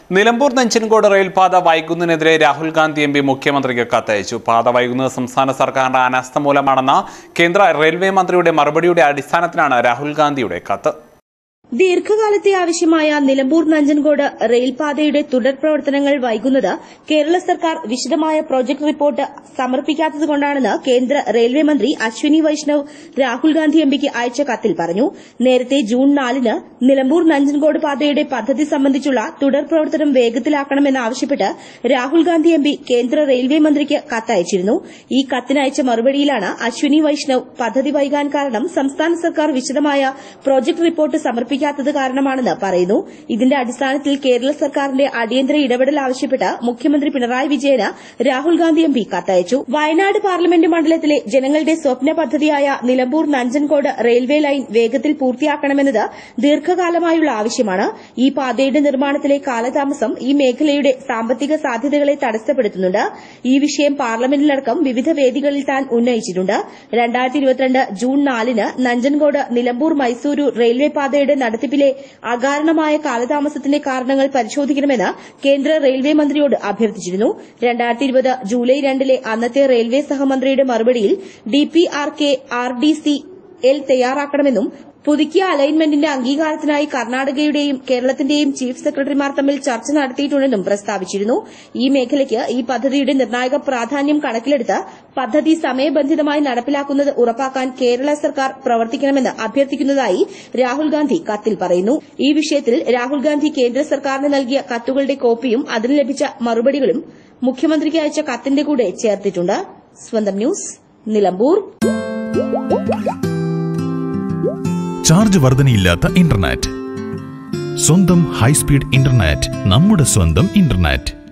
നിലമ്പൂർ നെഞ്ചിൻകോട് റെയിൽപാത വൈകുന്നതിനെതിരെ രാഹുൽ ഗാന്ധി എംപി മുഖ്യമന്ത്രിക്ക് കത്തയച്ചു. പാത വൈകുന്നത് സംസ്ഥാന സർക്കാരിന്റെ അനാസ്ഥ മൂലമാണെന്ന കേന്ദ്ര റെയിൽവേ മന്ത്രിയുടെ മറുപടിയുടെ അടിസ്ഥാനത്തിലാണ് രാഹുൽ ഗാന്ധിയുടെ കത്ത്. ദീർഘകാലത്തെ ആവശ്യമായ നിലമ്പൂർ നഞ്ചൻകോട് റെയിൽപാതയുടെ തുടർ പ്രവർത്തനങ്ങൾ വൈകുന്നത് കേരള സർക്കാർ വിശദമായ പ്രോജക്ട് റിപ്പോർട്ട് സമർപ്പിക്കാത്തതുകൊണ്ടാണെന്ന് കേന്ദ്ര റെയിൽവേ മന്ത്രി അശ്വിനി വൈഷ്ണവ് രാഹുൽ ഗാന്ധി എംപിക്ക് അയച്ച കത്തിൽ പറഞ്ഞു. നേരത്തെ ജൂൺ 4-ന് നിലമ്പൂർ നഞ്ചൻകോട് പാതയുടെ പദ്ധതി സംബന്ധിച്ചുള്ള തുടർ പ്രവർത്തനം വേഗത്തിലാക്കണമെന്നാവശ്യപ്പെട്ട് രാഹുൽ ഗാന്ധി എംപി കേന്ദ്ര റെയിൽവേ മന്ത്രിക്ക് കത്തയച്ചിരുന്നു. ഈ കത്തിനയച്ച മറുപടിയിലാണ് അശ്വിനി വൈഷ്ണവ് പദ്ധതി വൈകാൻ കാരണം സംസ്ഥാന സർക്കാർ വിശദമായ പ്രോജക്ട് റിപ്പോർട്ട് സമർപ്പിക്കാത്തത് കാരണമാണെന്ന് പറയുന്നു. ഇതിന്റെ അടിസ്ഥാനത്തിൽ കേരള സർക്കാരിന്റെ അടിയന്തര ഇടപെടൽ ആവശ്യപ്പെട്ട് മുഖ്യമന്ത്രി പിണറായി വിജയന് രാഹുൽ ഗാന്ധി എംപി കത്തയച്ചു. വയനാട് പാർലമെന്റ് മണ്ഡലത്തിലെ ജനങ്ങളുടെ സ്വപ്ന പദ്ധതിയായ നിലമ്പൂർ നഞ്ചൻകോട് റെയിൽവേ ലൈൻ വേഗത്തിൽ പൂർത്തിയാക്കണമെന്നത് ദീർഘകാലമായുള്ള ആവശ്യമാണ്. ഈ പാതയുടെ നിർമ്മാണത്തിലെ കാലതാമസം ഈ മേഖലയുടെ സാമ്പത്തിക സാധ്യതകളെ തടസ്സപ്പെടുത്തുന്നുണ്ട്. ഈ വിഷയം പാർലമെന്റിലടക്കം വിവിധ വേദികളിൽ താൻ ഉന്നയിച്ചിട്ടുണ്ട്. 2022 ജൂൺ 4-ന് നഞ്ചൻകോട് നിലമ്പൂർ മൈസൂരു റെയിൽവേ പാതയുടെ നടത്തിപ്പിലെ അകാരണമായ കാലതാമസത്തിന്റെ കാരണങ്ങൾ പരിശോധിക്കണമെന്ന് കേന്ദ്ര റെയിൽവേ മന്ത്രിയോട് അഭ്യർത്ഥിച്ചിരുന്നു. 2020 ജൂലൈ 2-ലെ അന്നത്തെ റെയിൽവേ സഹമന്ത്രിയുടെ മറുപടിയിൽ DPRK RDCL തയ്യാറാക്കണമെന്നും പുതുക്കിയ അലൈൻമെന്റിന്റെ അംഗീകാരത്തിനായി കർണാടകയുടെയും കേരളത്തിന്റെയും ചീഫ് സെക്രട്ടറിമാർ തമ്മിൽ ചർച്ച നടത്തിയിട്ടുണ്ടെന്നും പ്രസ്താവിച്ചിരുന്നു. ഈ മേഖലയ്ക്ക് ഈ പദ്ധതിയുടെ നിർണായക പ്രാധാന്യം കണക്കിലെടുത്ത് പദ്ധതി സമയബന്ധിതമായി നടപ്പിലാക്കുന്നത് ഉറപ്പാക്കാൻ കേരള സർക്കാർ പ്രവർത്തിക്കണമെന്ന് അഭ്യർത്ഥിക്കുന്നതായി രാഹുൽ ഗാന്ധി കത്തിൽ പറയുന്നു. ഈ വിഷയത്തിൽ രാഹുൽ ഗാന്ധി കേന്ദ്ര സർക്കാരിന് നൽകിയ കത്തുകളുടെ കോപ്പിയും അതിന് ലഭിച്ച മറുപടികളും മുഖ്യമന്ത്രിക്ക് അയച്ച കത്തിന്റെ കൂടെ ചേർത്തിട്ടുണ്ട്. സ്വന്തം ന്യൂസ്, നിലമ്പൂർ. ചാർജ് വർധനയില്ലാത്ത ഇന്റർനെറ്റ്. സ്വന്തം ഹൈസ്പീഡ് ഇന്റർനെറ്റ്, നമ്മുടെ സ്വന്തം ഇന്റർനെറ്റ്.